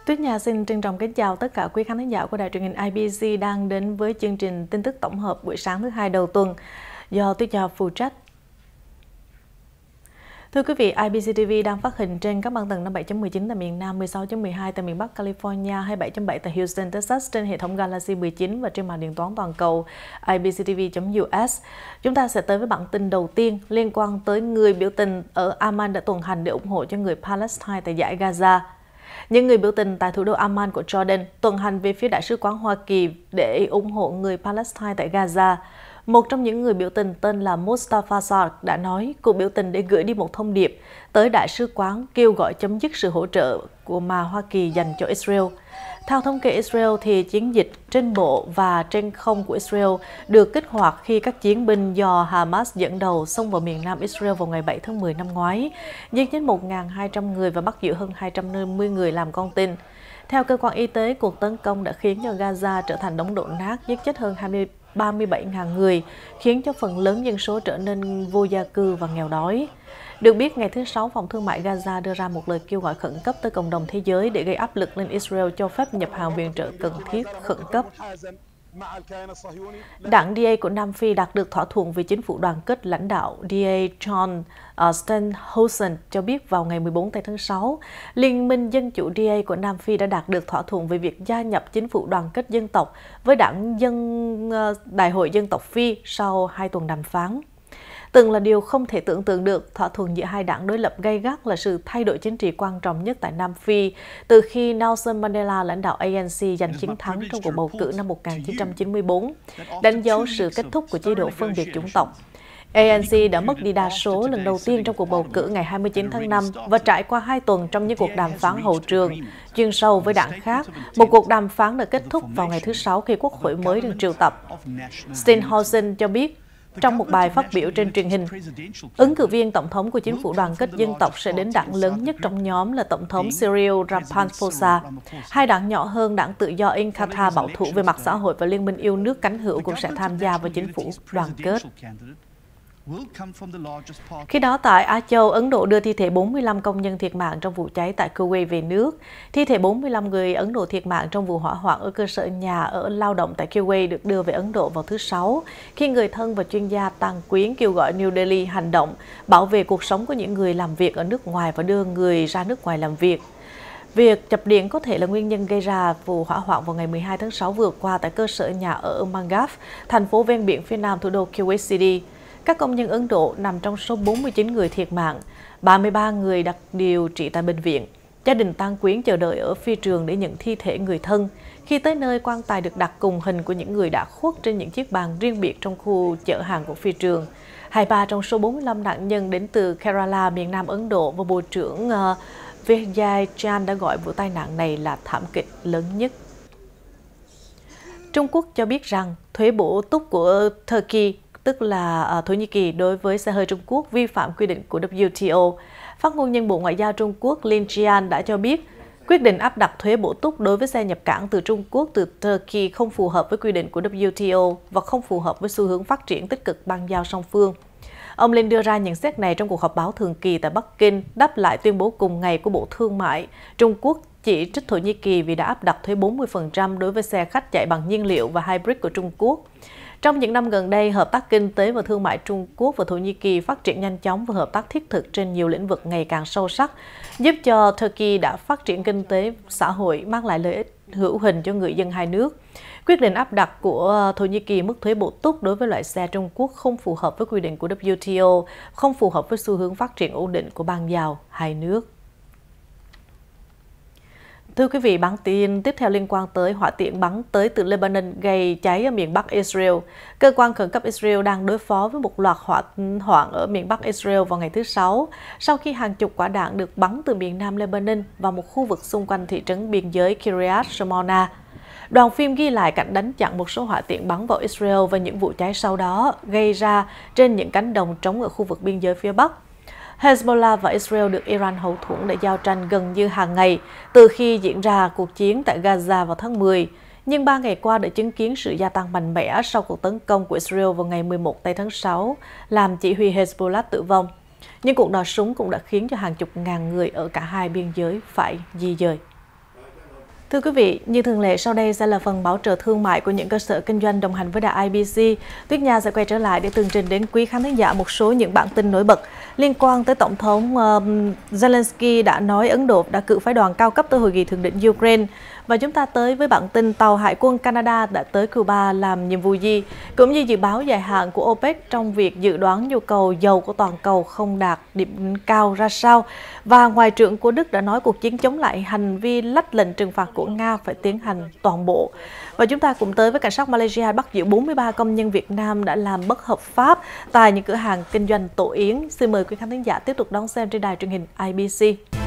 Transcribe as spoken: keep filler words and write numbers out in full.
Tuyết Nhà xin trân trọng kính chào tất cả quý khán thính giả của đài truyền hình i bê xê đang đến với chương trình tin tức tổng hợp buổi sáng thứ hai đầu tuần do Tuyết Nhà phụ trách. Thưa quý vị, i bê xê ti vi đang phát hình trên các băng tần năm bảy chấm mười chín tại miền Nam, mười sáu chấm mười hai tại miền Bắc California, hai mươi bảy chấm bảy tại Houston, Texas trên hệ thống Galaxy mười chín và trên màn điện toán toàn cầu i b c t v chấm u s. Chúng ta sẽ tới với bản tin đầu tiên liên quan tới người biểu tình ở Amman đã tuần hành để ủng hộ cho người Palestine tại dải Gaza. Những người biểu tình tại thủ đô Amman của Jordan tuần hành về phía Đại sứ quán Hoa Kỳ để ủng hộ người Palestine tại Gaza. Một trong những người biểu tình tên là Mustafa Saad đã nói cuộc biểu tình để gửi đi một thông điệp tới Đại sứ quán kêu gọi chấm dứt sự hỗ trợ của mà Hoa Kỳ dành cho Israel. Theo thống kê Israel, thì chiến dịch trên bộ và trên không của Israel được kích hoạt khi các chiến binh do Hamas dẫn đầu xông vào miền Nam Israel vào ngày bảy tháng mười năm ngoái, giết chết một nghìn hai trăm người và bắt giữ hơn hai trăm năm mươi người làm con tin. Theo cơ quan y tế, cuộc tấn công đã khiến cho Gaza trở thành đống đổ nát, giết chết hơn ba mươi bảy nghìn người, khiến cho phần lớn dân số trở nên vô gia cư và nghèo đói. Được biết, ngày thứ Sáu, Phòng Thương mại Gaza đưa ra một lời kêu gọi khẩn cấp tới cộng đồng thế giới để gây áp lực lên Israel cho phép nhập hàng viện trợ cần thiết khẩn cấp. Đảng đê a của Nam Phi đạt được thỏa thuận về chính phủ đoàn kết lãnh đạo. đê a John Steenhuisen cho biết vào ngày mười bốn tháng sáu, Liên minh Dân chủ đê a của Nam Phi đã đạt được thỏa thuận về việc gia nhập chính phủ đoàn kết dân tộc với đảng dân Đại hội Dân tộc Phi sau hai tuần đàm phán. Từng là điều không thể tưởng tượng được, thỏa thuận giữa hai đảng đối lập gay gắt là sự thay đổi chính trị quan trọng nhất tại Nam Phi từ khi Nelson Mandela lãnh đạo a en xê giành chiến thắng trong cuộc bầu cử năm một nghìn chín trăm chín mươi tư, đánh dấu sự kết thúc của chế độ phân biệt chủng tộc. a en xê đã mất đi đa số lần đầu tiên trong cuộc bầu cử ngày hai mươi chín tháng năm và trải qua hai tuần trong những cuộc đàm phán hậu trường, chuyên sâu với đảng khác. Một cuộc đàm phán đã kết thúc vào ngày thứ Sáu khi Quốc hội mới được triệu tập. Steenhuisen cho biết trong một bài phát biểu trên truyền hình, ứng cử viên tổng thống của chính phủ đoàn kết dân tộc sẽ đến đảng lớn nhất trong nhóm là Tổng thống Cyril Ramaphosa. Hai đảng nhỏ hơn, đảng tự do Inkatha bảo thủ về mặt xã hội và Liên minh yêu nước cánh hữu cũng sẽ tham gia vào chính phủ đoàn kết. Khi đó, tại Á Châu, Ấn Độ đưa thi thể bốn mươi lăm công nhân thiệt mạng trong vụ cháy tại Kuwait về nước. Thi thể bốn mươi lăm người Ấn Độ thiệt mạng trong vụ hỏa hoạn ở cơ sở nhà ở lao động tại Kuwait được đưa về Ấn Độ vào thứ Sáu, khi người thân và chuyên gia tang quyến kêu gọi New Delhi hành động, bảo vệ cuộc sống của những người làm việc ở nước ngoài và đưa người ra nước ngoài làm việc. Việc chập điện có thể là nguyên nhân gây ra vụ hỏa hoạn vào ngày mười hai tháng sáu vừa qua tại cơ sở nhà ở Mangav, thành phố ven biển phía nam thủ đô Kuwait City. Các công nhân Ấn Độ nằm trong số bốn mươi chín người thiệt mạng, ba mươi ba người đặt điều trị tại bệnh viện. Gia đình tang quyến chờ đợi ở phi trường để nhận thi thể người thân. Khi tới nơi, quan tài được đặt cùng hình của những người đã khuất trên những chiếc bàn riêng biệt trong khu chở hàng của phi trường. hai mươi ba trong số bốn mươi lăm nạn nhân đến từ Kerala, miền Nam Ấn Độ, và Bộ trưởng uh, Vijay Chan đã gọi vụ tai nạn này là thảm kịch lớn nhất. Trung Quốc cho biết rằng thuế bổ túc của Turkey, tức là Thổ Nhĩ Kỳ, đối với xe hơi Trung Quốc vi phạm quy định của W T O. Phát ngôn nhân Bộ Ngoại giao Trung Quốc Lin Jian đã cho biết quyết định áp đặt thuế bổ túc đối với xe nhập cảng từ Trung Quốc từ Turkey không phù hợp với quy định của W T O và không phù hợp với xu hướng phát triển tích cực bang giao song phương. Ông Lin đưa ra nhận xét này trong cuộc họp báo thường kỳ tại Bắc Kinh, đáp lại tuyên bố cùng ngày của Bộ Thương mại Trung Quốc chỉ trích Thổ Nhĩ Kỳ vì đã áp đặt thuế bốn mươi phần trăm đối với xe khách chạy bằng nhiên liệu và hybrid của Trung Quốc. Trong những năm gần đây, hợp tác kinh tế và thương mại Trung Quốc và Thổ Nhĩ Kỳ phát triển nhanh chóng và hợp tác thiết thực trên nhiều lĩnh vực ngày càng sâu sắc, giúp cho Turkey đã phát triển kinh tế xã hội, mang lại lợi ích hữu hình cho người dân hai nước. Quyết định áp đặt của Thổ Nhĩ Kỳ mức thuế bổ túc đối với loại xe Trung Quốc không phù hợp với quy định của W T O, không phù hợp với xu hướng phát triển ổn định của bang giao hai nước. Thưa quý vị, bản tin tiếp theo liên quan tới hỏa tiễn bắn tới từ Lebanon gây cháy ở miền Bắc Israel. Cơ quan khẩn cấp Israel đang đối phó với một loạt hỏa hoạn ở miền Bắc Israel vào ngày thứ Sáu, sau khi hàng chục quả đạn được bắn từ miền Nam Lebanon vào một khu vực xung quanh thị trấn biên giới Kiryat Shmona. Đoàn phim ghi lại cảnh đánh chặn một số hỏa tiễn bắn vào Israel và những vụ cháy sau đó gây ra trên những cánh đồng trống ở khu vực biên giới phía Bắc. Hezbollah và Israel được Iran hậu thuẫn để giao tranh gần như hàng ngày từ khi diễn ra cuộc chiến tại Gaza vào tháng mười. Nhưng ba ngày qua đã chứng kiến sự gia tăng mạnh mẽ sau cuộc tấn công của Israel vào ngày mười một tháng sáu, làm chỉ huy Hezbollah tử vong. Nhưng cuộc nổ súng cũng đã khiến cho hàng chục ngàn người ở cả hai biên giới phải di dời. Thưa quý vị, như thường lệ sau đây sẽ là phần bảo trợ thương mại của những cơ sở kinh doanh đồng hành với đài i bê xê. Tuyết Nha sẽ quay trở lại để tường trình đến quý khán thính giả một số những bản tin nổi bật liên quan tới Tổng thống uh, Zelensky đã nói Ấn Độ đã cử phái đoàn cao cấp tới hội nghị thượng đỉnh Ukraine. Và chúng ta tới với bản tin tàu Hải quân Canada đã tới Cuba làm nhiệm vụ gì, cũng như dự báo dài hạn của OPEC trong việc dự đoán nhu cầu dầu của toàn cầu không đạt điểm cao ra sao. Và Ngoại trưởng của Đức đã nói cuộc chiến chống lại hành vi lách lệnh trừng phạt của Nga phải tiến hành toàn bộ. Và chúng ta cũng tới với cảnh sát Malaysia bắt giữ bốn mươi ba công nhân Việt Nam đã làm bất hợp pháp tại những cửa hàng kinh doanh tổ yến. Xin mời quý khán thính giả tiếp tục đón xem trên đài truyền hình i bê xê.